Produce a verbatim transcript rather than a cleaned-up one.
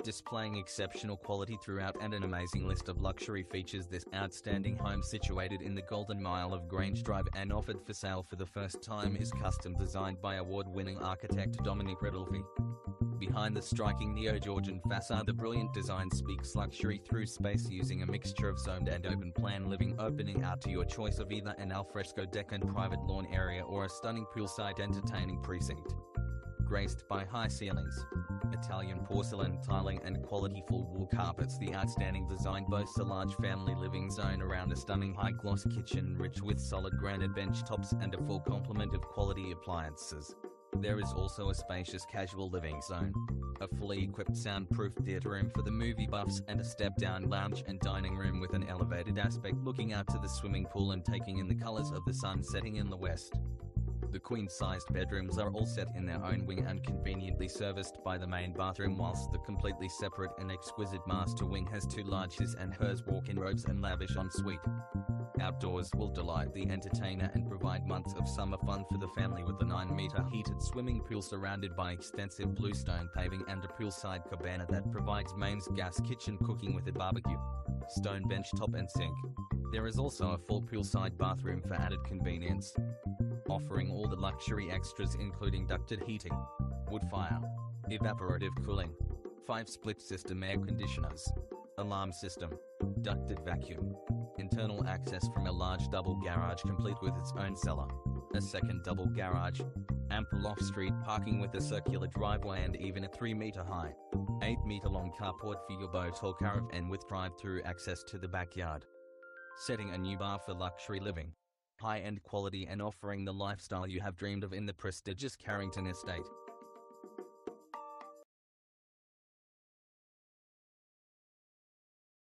Displaying exceptional quality throughout and an amazing list of luxury features, this outstanding home situated in the Golden Mile of Grange Drive and offered for sale for the first time is custom designed by award-winning architect Dominic Ridolfi. Behind the striking neo-Georgian facade, the brilliant design speaks luxury through space using a mixture of zoned and open-plan living, opening out to your choice of either an alfresco deck and private lawn area or a stunning poolside entertaining precinct. Graced by high ceilings, Italian porcelain tiling and quality full wool carpets, the outstanding design boasts a large family living zone around a stunning high-gloss kitchen rich with solid granite bench tops and a full complement of quality appliances. There is also a spacious casual living zone, a fully equipped soundproof theater room for the movie buffs, and a step-down lounge and dining room with an elevated aspect looking out to the swimming pool and taking in the colors of the sun setting in the west. The queen-sized bedrooms are all set in their own wing and conveniently serviced by the main bathroom, whilst the completely separate and exquisite master wing has two large his and hers walk-in robes and lavish ensuite. Outdoors will delight the entertainer and provide months of summer fun for the family with a nine meter heated swimming pool surrounded by extensive bluestone paving and a poolside cabana that provides mains gas kitchen cooking with a barbecue, stone bench top and sink. There is also a full poolside bathroom for added convenience, offering all the luxury extras including ducted heating, wood fire, evaporative cooling, five split system air conditioners, alarm system, ducted vacuum, internal access from a large double garage complete with its own cellar, a second double garage, ample off-street parking with a circular driveway and even a three meter high, eight meter long carport for your boat or caravan with drive-through access to the backyard. Setting a new bar for luxury living, high-end quality and offering the lifestyle you have dreamed of in the prestigious Carrington Estate.